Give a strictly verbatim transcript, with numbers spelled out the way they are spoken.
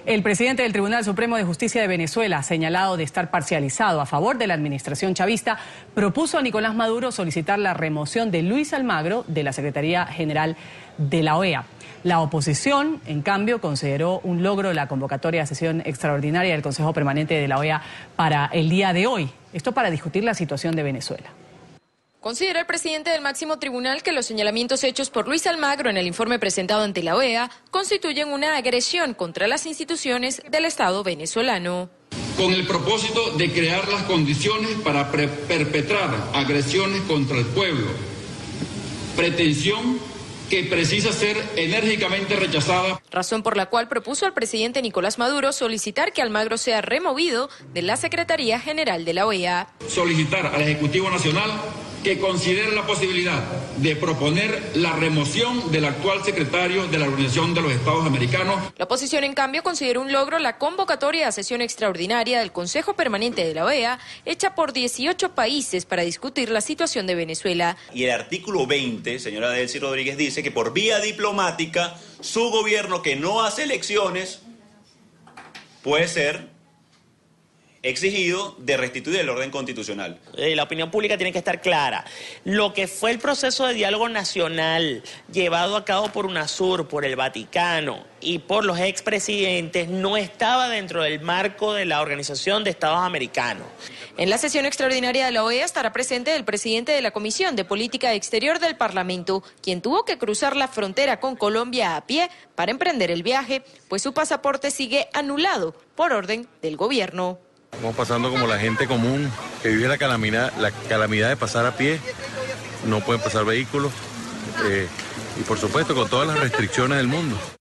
El presidente del Tribunal Supremo de Justicia de Venezuela, señalado de estar parcializado a favor de la administración chavista, propuso a Nicolás Maduro solicitar la remoción de Luis Almagro de la Secretaría General de la O E A. La oposición, en cambio, consideró un logro la convocatoria de sesión extraordinaria del Consejo Permanente de la O E A para el día de hoy. Esto para discutir la situación de Venezuela. Considera el presidente del máximo tribunal que los señalamientos hechos por Luis Almagro en el informe presentado ante la O E A constituyen una agresión contra las instituciones del Estado venezolano. Con el propósito de crear las condiciones para perpetrar agresiones contra el pueblo, pretensión que precisa ser enérgicamente rechazada. Razón por la cual propuso al presidente Nicolás Maduro solicitar que Almagro sea removido de la Secretaría General de la O E A. Solicitar al Ejecutivo Nacional que considere la posibilidad de proponer la remoción del actual secretario de la Organización de los Estados Americanos. La oposición, en cambio, consideró un logro la convocatoria a sesión extraordinaria del Consejo Permanente de la O E A, hecha por dieciocho países para discutir la situación de Venezuela. Y el artículo veinte, señora Delcy Rodríguez, dice que por vía diplomática, su gobierno que no hace elecciones puede ser exigido de restituir el orden constitucional. Eh, la opinión pública tiene que estar clara. Lo que fue el proceso de diálogo nacional llevado a cabo por UNASUR, por el Vaticano y por los expresidentes no estaba dentro del marco de la Organización de Estados Americanos. En la sesión extraordinaria de la O E A estará presente el presidente de la Comisión de Política Exterior del Parlamento, quien tuvo que cruzar la frontera con Colombia a pie para emprender el viaje, pues su pasaporte sigue anulado por orden del gobierno. Estamos pasando como la gente común que vive la calamidad, la calamidad de pasar a pie, no pueden pasar vehículos eh, y por supuesto con todas las restricciones del mundo.